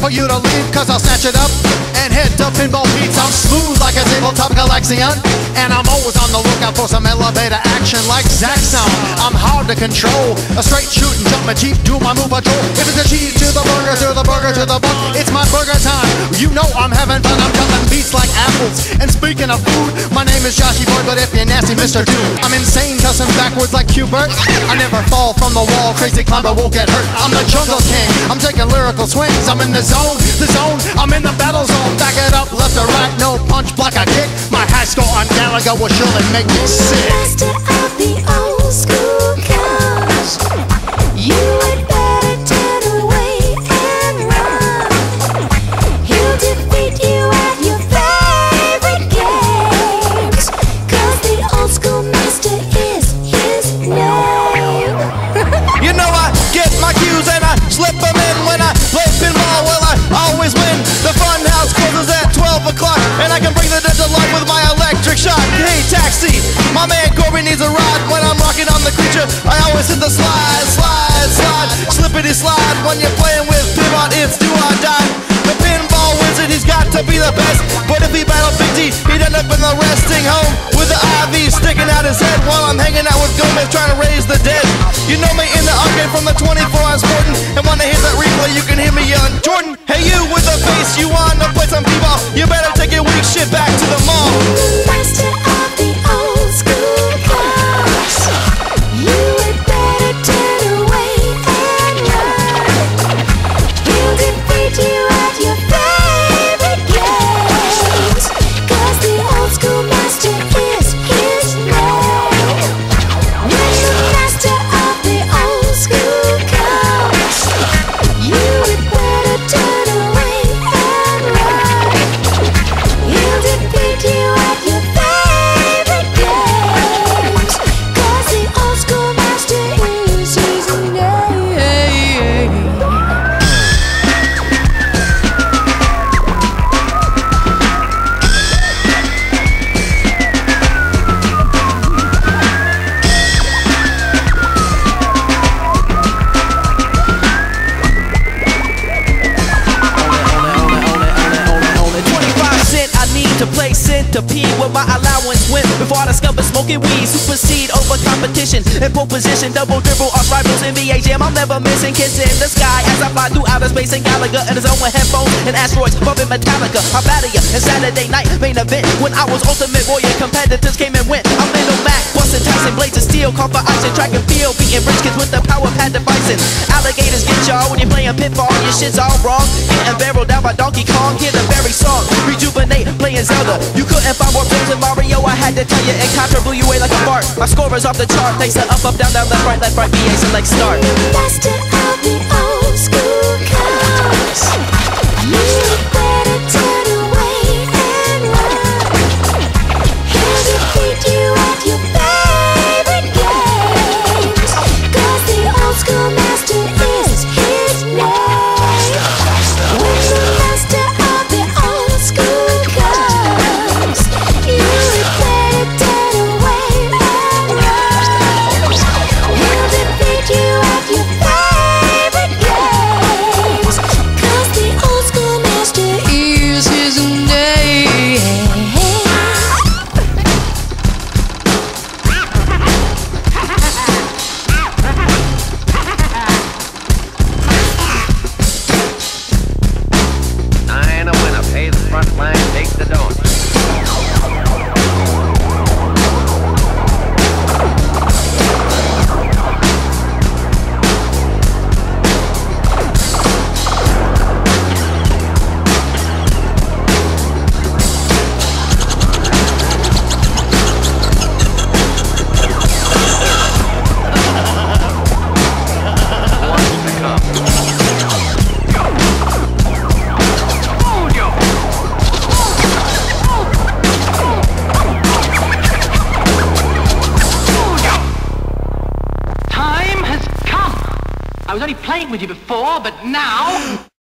for you to leave, cause I'll snatch it up and head to Pinball Pete's. I'm smooth like a tabletop Galaxian, and I'm always on the lookout for some elevator action like Zack Sound. I'm hard to control, a straight shoot and jump my Jeep, do my move patrol. If it's a cheese to the burger, to the burger, to the buck, it's my burger time. You know I'm having fun, I'm cutting beats like apples. And speaking of food, my name is Joshy Boy, but if you're nasty, Mr. Dude. I'm insane, cussing backwards like Q-Bert. I never fall from the wall, crazy climber won't get hurt. I'm the jungle king, I'm taking lyrical swings. I'm in the zone, I'm in the battle zone. Back it up, left or right, no punch, block a kick. My high score on Gallagher will surely make me sick. Master of the old school coach, you had better turn away and run. He'll defeat you at your favorite games, cause the old school master is his name. You know I get my cues and I slip them in when I play pinball. Well, I always win. The fun house closes at 12 o'clock, and I can bring the dead to life with my electric shock. Hey, taxi, my man Corby needs a ride. When I'm rocking on the creature, I always hit the slide, slide, slide, slippity slide. When you're playing with Pinball, it's do or die. The pinball wizard, he's got to be the best, but if he battled Big T, he'd end up in the resting home with the IV sticking out his head while I'm hanging out with Gomez trying to raise the dead. You know me in the arcade from the 24 I'm sporting, and when I hit that replay, you can hear me yelling, Jordan, hey you with the bass, you wanna play some b-ball? You better take your weak shit back to the mall. Master of the old school coach, you had better turn away and run. He'll defeat you at your favorite games, cause the old school master is his name. When the master of the old school coach, you had better turn away and run. He'll defeat you at your favorite games, cause the old school master is his name. Only 25 cent I need to play centipede with my allowance went before I discovered smoking weed. Supersede over competition in pole position, double dribble off rivals. NBA Jam, I'm never missing. Kiss in the sky as I fly through outer space, and Gallagher in his own with headphones and asteroids bumping Metallica. I'm batter ya and Saturday night main event when I was Ultimate Warrior. Competitors came and went. I'm Little Mac, busting Tyson, blades of steel, call for ice and track and field, beating rich kids with the power pad devices. Alligators get y'all when you're playing pinball. Your shit's all wrong. Getting barreled down by Donkey Kong. Hear the very song, rejuvenate, playing Zelda. You couldn't find more pros than Mario. I had to tell you, and Contra blew you away like a fart. My score is off the chart. Thanks to up, up, down, down, left, right, BA select start. Master of the old school coach, you better turn away and run. He'll defeat you at your favorite games, cause the old school master is his name. When the master of the old school comes, you better turn away and run. He'll defeat you at your favorite games, cause the old school master is his name. I ain't a winner. Pay the front line, take the donut. I was only playing with you before, but now...